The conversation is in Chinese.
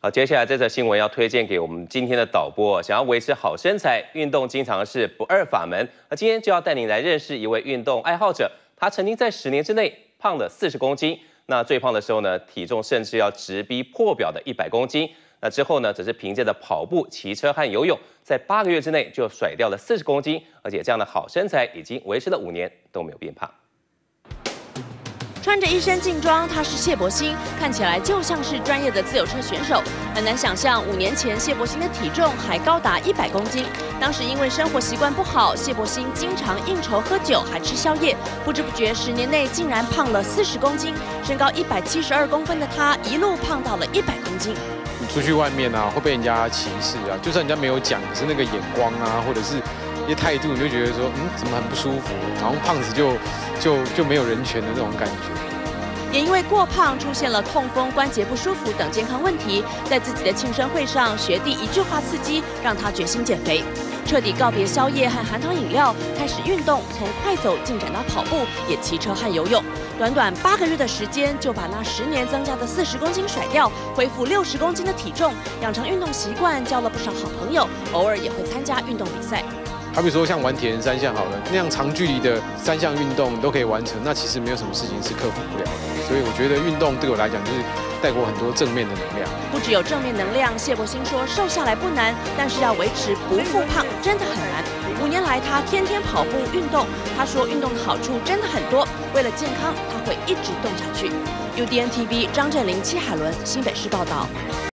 好，接下来这则新闻要推荐给我们今天的导播，想要维持好身材，运动经常是不二法门。那今天就要带您来认识一位运动爱好者，他曾经在10年之内胖了40公斤，那最胖的时候呢，体重甚至要直逼破表的100公斤。那之后呢，则是凭借着跑步、骑车和游泳，在8个月之内就甩掉了40公斤，而且这样的好身材已经维持了5年都没有变胖。 穿着一身劲装，他是谢伯兴，看起来就像是专业的自由车选手。很难想象，5年前谢伯兴的体重还高达100公斤。当时因为生活习惯不好，谢伯兴经常应酬喝酒，还吃宵夜，不知不觉10年内竟然胖了40公斤。身高172公分的他，一路胖到了100公斤。 你出去外面啊，会被人家歧视啊，就算人家没有讲，可是那个眼光啊，或者是一些态度，你就觉得说，怎么很不舒服？好像胖子就没有人权的那种感觉。 也因为过胖出现了痛风、关节不舒服等健康问题，在自己的庆生会上，学弟一句话刺激，让他决心减肥，彻底告别宵夜和含糖饮料，开始运动，从快走进展到跑步，也骑车和游泳。短短8个月的时间，就把那10年增加的40公斤甩掉，恢复60公斤的体重，养成运动习惯，交了不少好朋友，偶尔也会参加运动比赛。 好比说像玩铁人3项好了，那样长距离的3项运动都可以完成，那其实没有什么事情是克服不了的。所以我觉得运动对我来讲就是带给我很多正面的能量。 不只有正面能量，谢伯兴说瘦下来不难，但是要维持不复胖真的很难。5年来，他天天跑步运动。他说运动的好处真的很多，为了健康，他会一直动下去。UDN TV 张振林、戚海伦新北市报道。